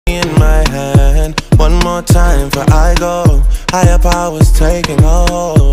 in my hand. One more time for I go. Higher powers taking hold.